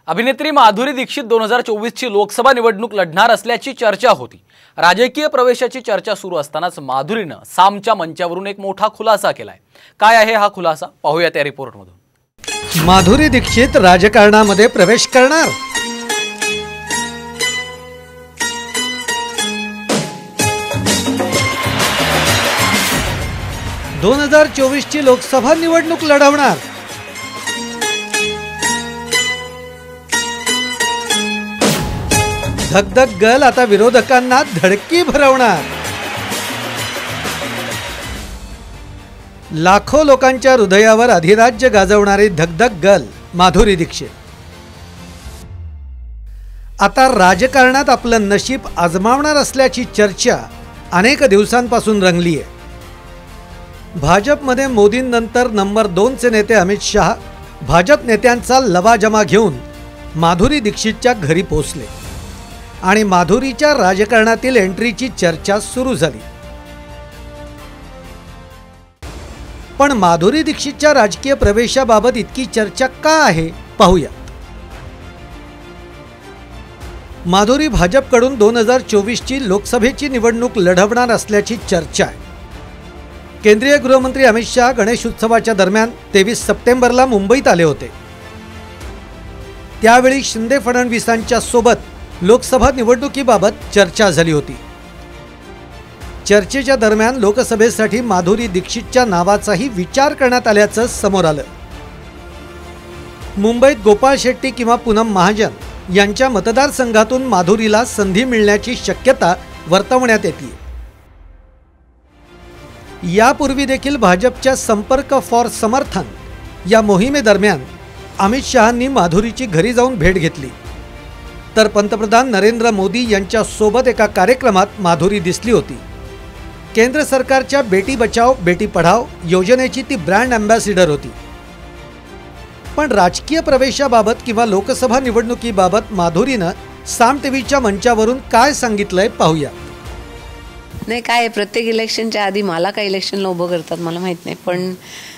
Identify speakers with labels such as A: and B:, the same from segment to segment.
A: अभिनेत्री माधुरी दीक्षित 2024 ची लोकसभा निवडणूक लढणार असल्याची चर्चा होती। राजकीय प्रवेशाची चर्चा सुरू असतानाच माधुरीनं सामच्या मंचावरून एक मोठा खुलासा केलाय। काय आहे हा खुलासा पाहूया त्या रिपोर्टमधून।
B: माधुरी दीक्षित राजकारणामध्ये प्रवेश करणार? - 2024 ची लोकसभा निवडणूक लढवणार? धगधग गर्ल आता विरोधकांना धडकी भरवणार। लाखो लोकांच्या हृदयावर अधिराज्य गाजवणारी धगधग गर्ल माधुरी दीक्षित आता राजकारणात आपलं नशीब आजमावणार असल्याची चर्चा अनेक दिवसांपासून रंगली आहे। भाजपमध्ये मोदींनंतर नंबर 2 चे नेते अमित शहा भाजप नेत्यांचा लवाजमा घेऊन माधुरी दीक्षितच्या घरी पोहोचले आणि माधुरीच्या राजकारणातील एंट्रीची चर्चा सुरू झाली। पण माधुरी दीक्षितच्या राजकीय प्रवेशाबाबत इतकी चर्चा का आहे पाहूया। माधुरी भाजपकडून 2024 ची लोकसभेची निवडणूक लढवणार असल्याची चर्चा आहे। केंद्रीय गृहमंत्री अमित शहा गणेश उत्सवाच्या दरम्यान 23 सप्टेंबरला मुंबईत आले होते। त्यावेळी शिंदे फडणवीसांच्या सोबत लोकसभा निवडणुकीबाबत चर्चा झाली होती। चर्चेच्या दरम्यान लोकसभेसाठी माधुरी दीक्षितच्या नावाचाही विचार करण्यात आल्याचं समोर आलं। मुंबईत गोपाळ शेट्टी किंवा पूनम महाजन यांच्या मतदारसंघातून माधुरीला संधी मिळण्याची शक्यता वर्तवण्यात येते। यापूर्वी देखील भाजपच्या संपर्क फॉर समर्थन या मोहिमेदरम्यान अमित शहांनी माधुरीची घरी जाऊन भेट घेतली, तर पंतप्रधान नरेंद्र मोदी यांच्या सोबत एका कार्यक्रमात माधुरी दिसली होती। केंद्र सरकारच्या बेटी बचाओ बेटी पढाओ योजनेची ती ब्रँड अँबॅसिडर होती। पण राजकीय प्रवेशाबाबत किंवा लोकसभा निवडणुकीबाबत माधुरीनं साम टीव्हीच्या मंचावरून काय सांगितलंय पाहूया।
C: नाही, काय प्रत्येक इलेक्शनच्या आधी मला काय इलेक्शनला उभं करतात मला माहित नाही, पण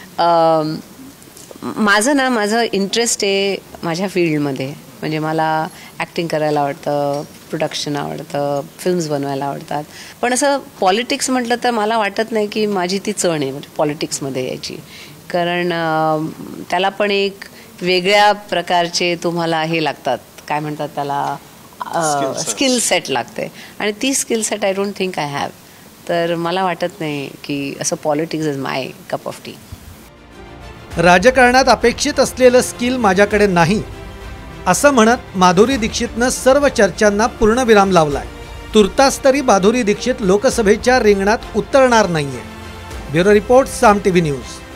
C: माझं इंटरेस्ट आहे माझ्या फील्डमध्ये। म्हणजे मला ॲक्टिंग करायला आवडतं, प्रोडक्शन आवडतं, फिल्म्स बनवायला आवडतात। पण असं पॉलिटिक्स म्हटलं तर मला वाटत नाही की माझी ती चण आहे म्हणजे पॉलिटिक्समध्ये यायची, कारण त्याला पण एक वेगळ्या प्रकारचे तुम्हाला हे लागतात, काय म्हणतात त्याला, स्किल सेट लागते, आणि ती skill set I don't think I have. तर मला वाटत नाही की असं politics is my cup of tea.
B: राजकारणात अपेक्षित असलेलं स्किल माझ्याकडे नाही असं म्हणत माधुरी दीक्षितनं सर्व चर्चांना पूर्णविराम लावलाय। तुर्तास तरी माधुरी दीक्षित लोकसभेच्या रिंगणात उतरणार नाहीये। Bureau report, Saam TV news.